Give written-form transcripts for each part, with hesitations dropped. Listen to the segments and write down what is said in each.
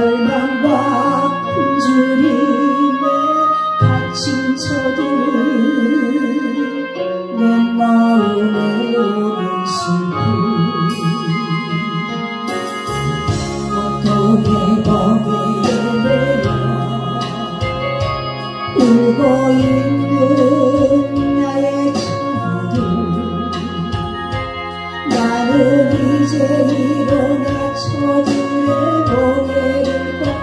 절망과 굶주림에 갇힌 저들은 내 마음에 오는 슬픔 어떻게 거기에 내려 울고 있는 나의 자녀들 나는 이제 일어나 저들의 고개를 보고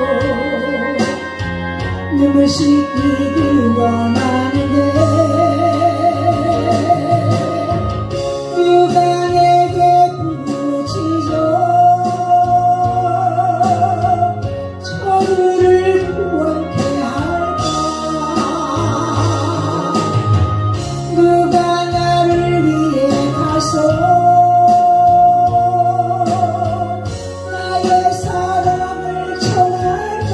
눈물 씻기 들어가는데 누가 내게 부르짖어 저들을 구원케 할까 누가 나를 위해 가서 나의 사랑을 전할까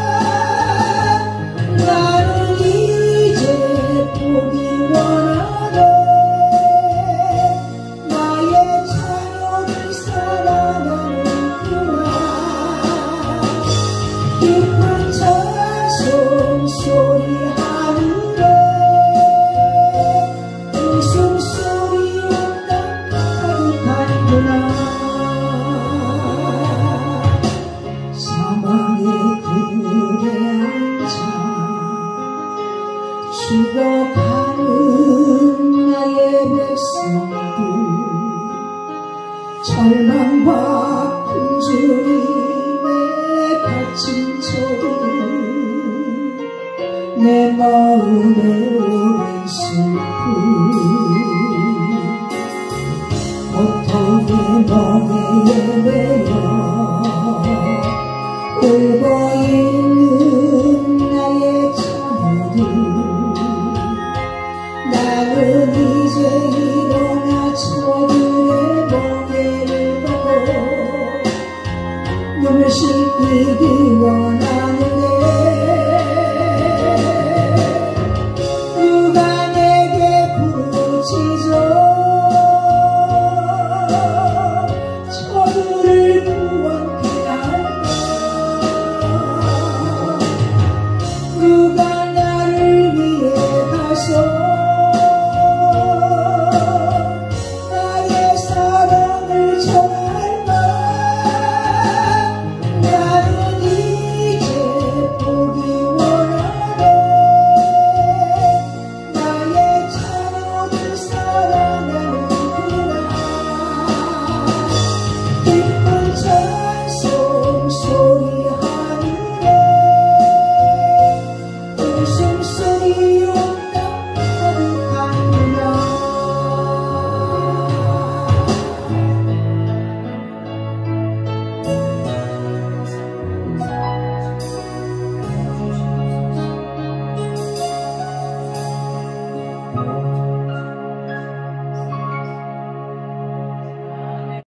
나는 이제 보기 원하네 나의 자녀를 사랑하는구나 깊은 찬송 소리 하늘에 웃음소리와 가득하구나 사망의 그늘에 앉아 죽어가는 나의 백성들 절망과 굶주림에 갇힌 저들 내 마음에 오는 슬픔 고통의 멍에에 매여 울고